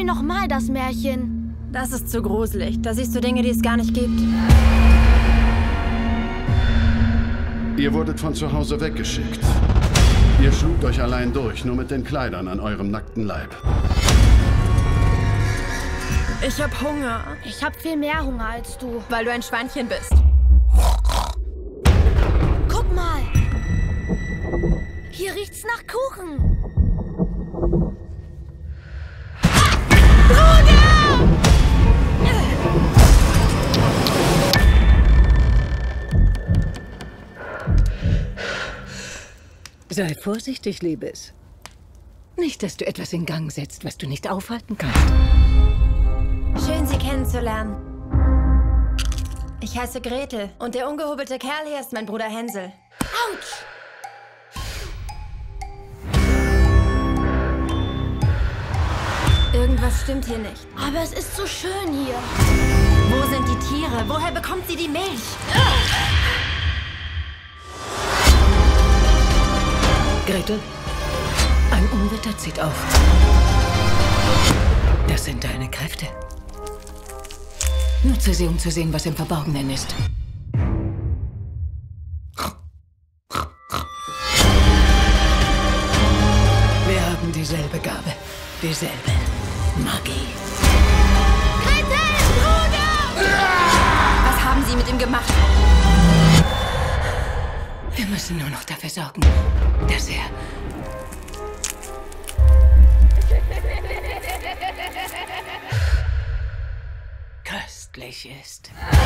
mir nochmal das Märchen. Das ist zu gruselig. Da siehst du Dinge, die es gar nicht gibt. Ihr wurdet von zu Hause weggeschickt. Ihr schlugt euch allein durch, nur mit den Kleidern an eurem nackten Leib. Ich hab Hunger. Ich hab viel mehr Hunger als du. Weil du ein Schweinchen bist. Guck mal. Hier riecht's nach Kuchen. Sei vorsichtig, Liebes. Nicht, dass du etwas in Gang setzt, was du nicht aufhalten kannst. Schön, Sie kennenzulernen. Ich heiße Gretel und der ungehobelte Kerl hier ist mein Bruder Hänsel. Autsch! Irgendwas stimmt hier nicht. Aber es ist so schön hier. Wo sind die Tiere? Woher bekommt sie die Milch? Gretel, ein Unwetter zieht auf. Das sind deine Kräfte. Nutze sie, um zu sehen, was im Verborgenen ist. Wir haben dieselbe Gabe, dieselbe Magie. Gretel, Bruder! Was haben Sie mit ihm gemacht? Wir müssen nur noch dafür sorgen, dass er köstlich ist.